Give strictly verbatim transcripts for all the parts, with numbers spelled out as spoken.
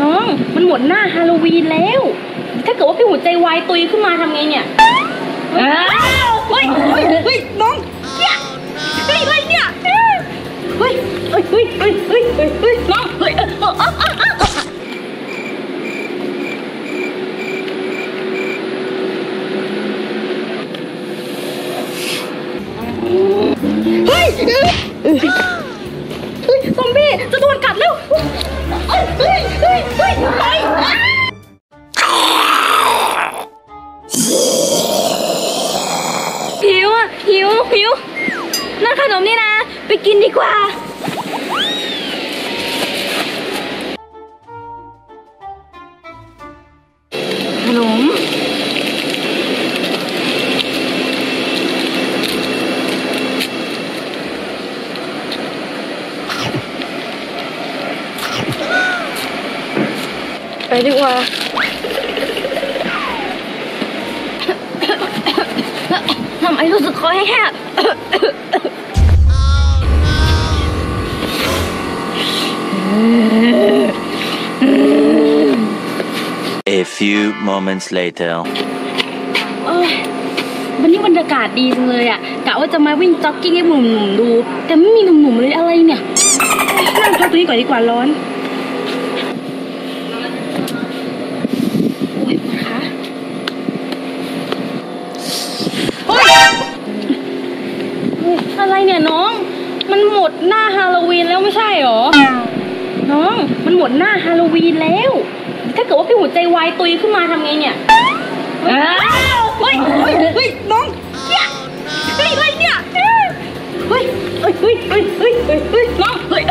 น้องมันหมดหน้าฮาโลวีนแล้วถ้าเกิดว่าพี่หัวใจวายตุยขึ้นมาทำไงเนี่ยเฮ้ยเฮ้ยเฮ้ยน้องเนี่ยเฮ้ยอะไรเนี่ยเฮ้ยเฮ้ยเฮ้ยเฮ้ยเฮ้ยเฮ้ยเฮ้ยน้องเฮ้ยเฮ้ยเฮ้ยซอมบี้จะโดนกัดแล้วเฮ้ยเฮ้ยเฮ้ยเฮ้ยหิวอ่ะหิวหิวนั่นขนมนี่นะไปกินดีกว่าขนมไปดีกว่าทำไมรู้สึกคอแห้ง A few moments later วันนี้บรรยากาศดีจังเลยอ่ะกะว่าจะมาวิ่งจ็อกกิ้งให้หนุ่มๆดูแต่ไม่มีหนุ่มๆเลยอะไรเนี่ยนั่งพักตรงนี้ก่อนดีกว่าร้อนอะไรเนี่ยน้องมันหมดหน้าฮาโลวีนแล้วไม่ใช่หรอน้องมันหมดหน้าฮาโลวีนแล้วถ้าเกิดว่าพี่หัวใจวายตุยขึ้นมาทำไงเนี่ยเฮ้ยเฮ้ยเฮ้ยน้องเนี่ยเฮ้ยอะไรเนี่ยเฮ้ยเฮ้ยเฮ้ยเฮ้ยเฮ้ยเฮ้ยเฮ้ยน้องเฮ้ย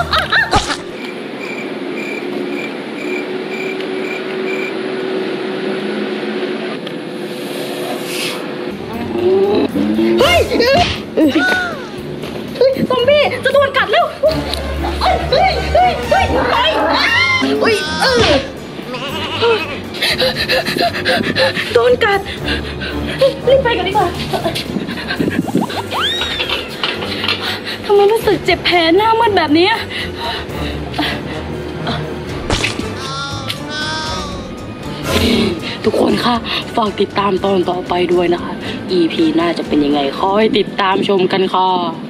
เฮ้ยเฮ้ยซอมบี้จะโดนกัดแล้วเฮ้ยเฮ้ยเฮ้ยเฮ้ยเฮ้ยเฮ้ยเออโดนกัดรีบไปกันดีกว่าทำไมรู้สึกเจ็บแผลหน้ามืดแบบนี้ทุกคนค่ะฝากติดตามตอนต่อไปด้วยนะคะ อี พี หน้าจะเป็นยังไงคอยติดตามชมกันค่ะ